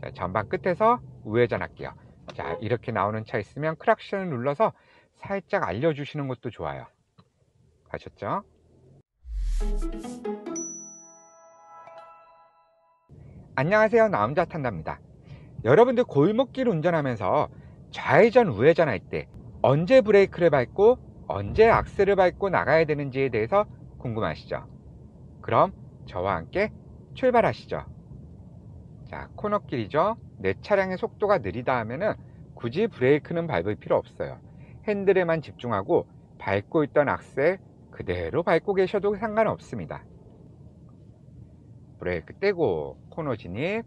자, 전방 끝에서 우회전 할게요. 자, 이렇게 나오는 차 있으면 클락션을 눌러서 살짝 알려주시는 것도 좋아요. 가셨죠? 안녕하세요, 나 혼자 탄답니다. 여러분들 골목길 운전하면서 좌회전 우회전 할 때 언제 브레이크를 밟고 언제 악셀을 밟고 나가야 되는지에 대해서 궁금하시죠? 그럼 저와 함께 출발하시죠. 자, 코너길이죠. 내 차량의 속도가 느리다 하면은 굳이 브레이크는 밟을 필요 없어요. 핸들에만 집중하고 밟고 있던 악셀 그대로 밟고 계셔도 상관없습니다. 브레이크 떼고 코너 진입,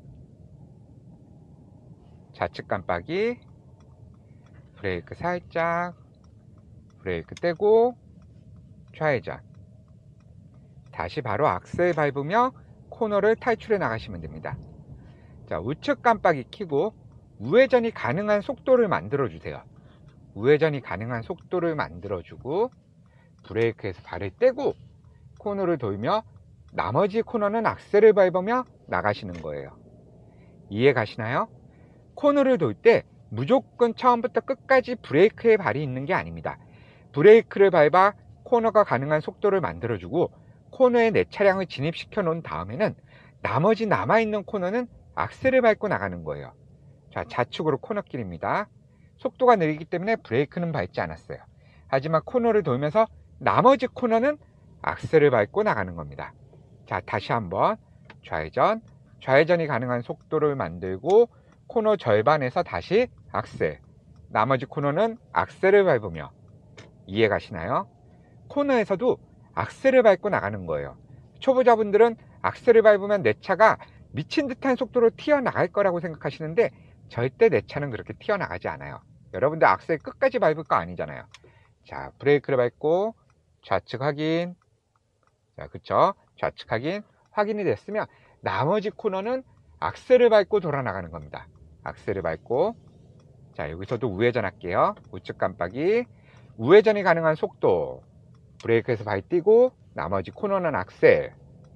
좌측 깜빡이, 브레이크 살짝, 브레이크 떼고 좌회전, 다시 바로 악셀 밟으며 코너를 탈출해 나가시면 됩니다. 자, 우측 깜빡이 켜고 우회전이 가능한 속도를 만들어 주세요. 우회전이 가능한 속도를 만들어 주고 브레이크에서 발을 떼고 코너를 돌며 나머지 코너는 악셀을 밟으며 나가시는 거예요. 이해 가시나요? 코너를 돌 때 무조건 처음부터 끝까지 브레이크에 발이 있는 게 아닙니다. 브레이크를 밟아 코너가 가능한 속도를 만들어주고 코너에 내 차량을 진입시켜 놓은 다음에는 나머지 남아있는 코너는 악셀을 밟고 나가는 거예요. 자, 좌측으로 코너길입니다. 속도가 느리기 때문에 브레이크는 밟지 않았어요. 하지만 코너를 돌면서 나머지 코너는 악셀을 밟고 나가는 겁니다. 자, 다시 한번 좌회전, 좌회전이 가능한 속도를 만들고 코너 절반에서 다시 악셀, 나머지 코너는 악셀을 밟으며. 이해 가시나요? 코너에서도 악셀을 밟고 나가는 거예요. 초보자분들은 악셀을 밟으면 내 차가 미친 듯한 속도로 튀어나갈 거라고 생각하시는데 절대 내 차는 그렇게 튀어나가지 않아요. 여러분들 악셀 끝까지 밟을 거 아니잖아요. 자, 브레이크를 밟고 좌측 확인. 자, 그쵸? 좌측 확인. 확인이 됐으면 나머지 코너는 악셀을 밟고 돌아 나가는 겁니다. 악셀을 밟고. 자, 여기서도 우회전 할게요. 우측 깜빡이. 우회전이 가능한 속도. 브레이크에서 발 띄고 나머지 코너는 악셀.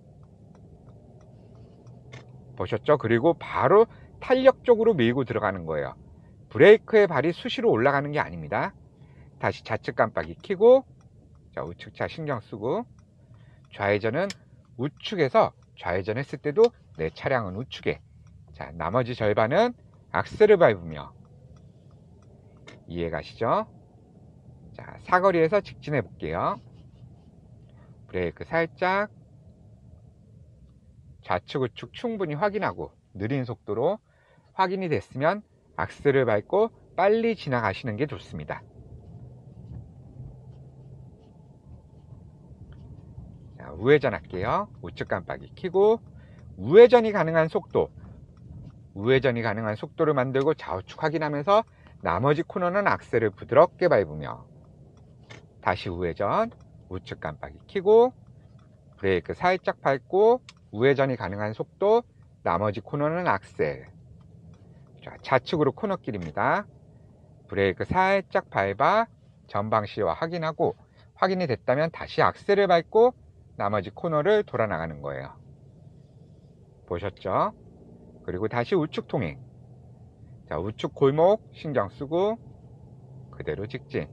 보셨죠? 그리고 바로 탄력적으로 밀고 들어가는 거예요. 브레이크에 발이 수시로 올라가는 게 아닙니다. 다시 좌측 깜빡이 켜고, 자, 우측차 신경 쓰고, 좌회전은 우측에서 좌회전 했을 때도 내 차량은 우측에, 자, 나머지 절반은 악셀을 밟으며. 이해 가시죠? 자, 사거리에서 직진해 볼게요. 브레이크 살짝, 좌측 우측 충분히 확인하고 느린 속도로 확인이 됐으면 악셀을 밟고 빨리 지나가시는 게 좋습니다. 자, 우회전 할게요. 우측 깜빡이 켜고 우회전이 가능한 속도, 우회전이 가능한 속도를 만들고 좌우측 확인하면서 나머지 코너는 악셀을 부드럽게 밟으며 다시 우회전, 우측 깜빡이 켜고 브레이크 살짝 밟고 우회전이 가능한 속도, 나머지 코너는 악셀. 자, 좌측으로 코너길입니다. 브레이크 살짝 밟아 전방 시야 확인하고 확인이 됐다면 다시 악셀을 밟고 나머지 코너를 돌아 나가는 거예요. 보셨죠? 그리고 다시 우측 통행. 자, 우측 골목 신경 쓰고 그대로 직진.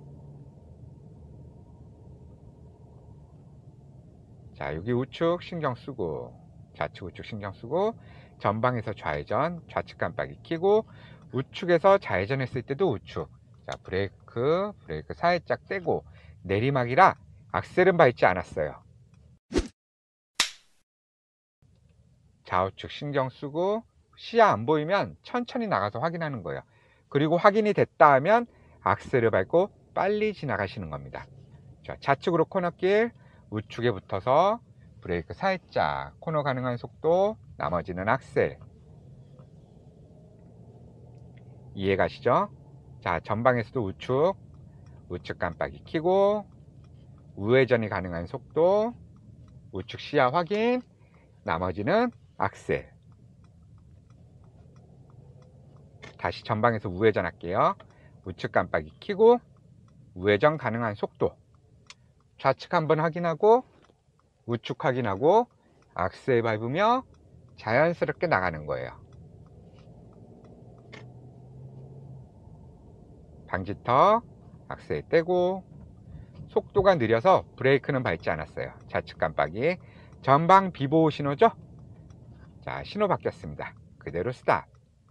자, 여기 우측 신경 쓰고 좌측 우측 신경 쓰고 전방에서 좌회전, 좌측 깜빡이 켜고 우측에서 좌회전 했을 때도 우측. 자, 브레이크 살짝 떼고 내리막이라 악셀은 밟지 않았어요. 좌우측 신경 쓰고 시야 안 보이면 천천히 나가서 확인하는 거예요. 그리고 확인이 됐다 하면 악셀을 밟고 빨리 지나가시는 겁니다. 자, 좌측으로 코너길 우측에 붙어서 브레이크 살짝, 코너 가능한 속도, 나머지는 악셀. 이해 가시죠? 자, 전방에서도 우측 깜빡이 켜고 우회전이 가능한 속도, 우측 시야 확인, 나머지는 악셀. 다시 전방에서 우회전 할게요. 우측 깜빡이 켜고 우회전 가능한 속도, 좌측 한번 확인하고 우측 확인하고 악셀 밟으며 자연스럽게 나가는 거예요. 방지턱, 악셀 떼고, 속도가 느려서 브레이크는 밟지 않았어요. 좌측 깜빡이. 전방 비보호 신호죠? 자, 신호 바뀌었습니다. 그대로 스탑.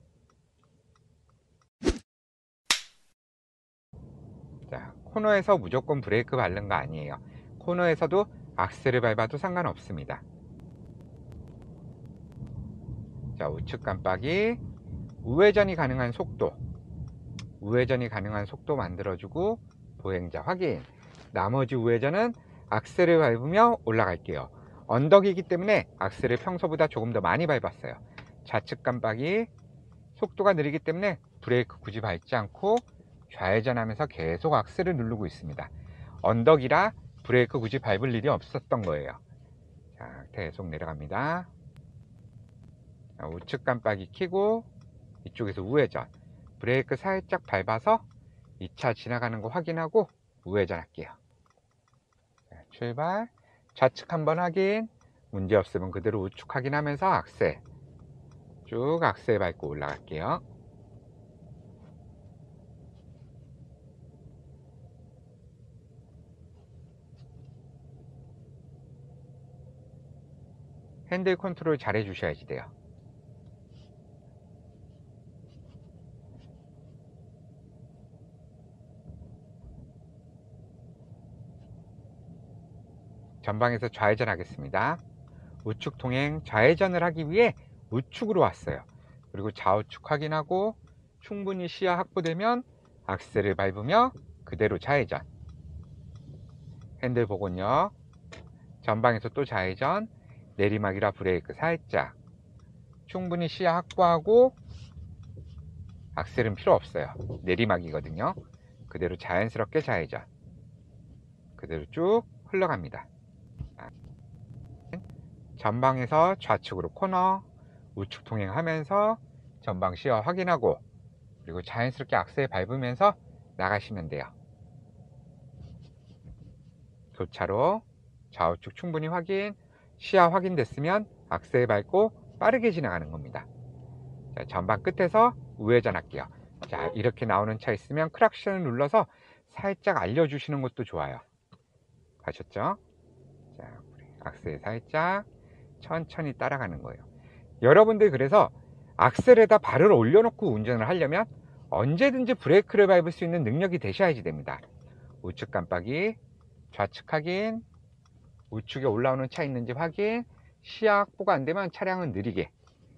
자, 코너에서 무조건 브레이크 밟는 거 아니에요. 코너에서도 악셀을 밟아도 상관없습니다. 자, 우측 깜빡이. 우회전이 가능한 속도. 우회전이 가능한 속도 만들어주고 보행자 확인. 나머지 우회전은 악셀을 밟으며 올라갈게요. 언덕이기 때문에 악셀을 평소보다 조금 더 많이 밟았어요. 좌측 깜빡이. 속도가 느리기 때문에 브레이크 굳이 밟지 않고 좌회전하면서 계속 악셀을 누르고 있습니다. 언덕이라 브레이크 굳이 밟을 일이 없었던 거예요. 자, 계속 내려갑니다. 자, 우측 깜빡이 켜고 이쪽에서 우회전. 브레이크 살짝 밟아서 2차 지나가는 거 확인하고 우회전 할게요. 자, 출발. 좌측 한번 확인. 문제 없으면 그대로 우측 확인하면서 악셀. 쭉 악셀 밟고 올라갈게요. 핸들 컨트롤 잘 해주셔야지 돼요. 전방에서 좌회전 하겠습니다. 우측 통행 좌회전을 하기 위해 우측으로 왔어요. 그리고 좌우측 확인하고 충분히 시야 확보되면 악셀을 밟으며 그대로 좌회전. 핸들 복원요. 전방에서 또 좌회전. 내리막이라 브레이크 살짝. 충분히 시야 확보하고 악셀은 필요 없어요. 내리막이거든요. 그대로 자연스럽게 좌회전. 그대로 쭉 흘러갑니다. 전방에서 좌측으로 코너, 우측 통행하면서 전방 시야 확인하고 그리고 자연스럽게 악셀 밟으면서 나가시면 돼요. 교차로 좌우측 충분히 확인, 시야 확인됐으면 악셀 밟고 빠르게 지나가는 겁니다. 자, 전방 끝에서 우회전 할게요. 자, 이렇게 나오는 차 있으면 크락션을 눌러서 살짝 알려주시는 것도 좋아요. 가셨죠? 자, 악셀 살짝 천천히 따라가는 거예요. 여러분들 그래서 악셀에다 발을 올려놓고 운전을 하려면 언제든지 브레이크를 밟을 수 있는 능력이 되셔야지 됩니다. 우측 깜빡이, 좌측 확인, 우측에 올라오는 차 있는지 확인, 시야 확보가 안 되면 차량은 느리게,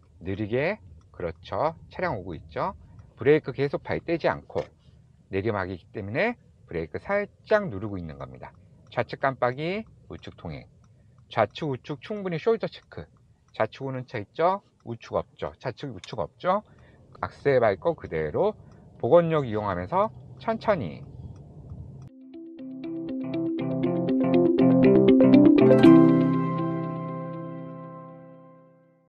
그렇죠. 차량 오고 있죠. 브레이크 계속 발 떼지 않고 내리막이기 때문에 브레이크 살짝 누르고 있는 겁니다. 좌측 깜빡이, 우측 통행. 좌측 우측 충분히 숄더 체크. 좌측 오는 차 있죠? 우측 없죠? 좌측 우측 없죠? 악셀 밟고 그대로 복원력 이용하면서 천천히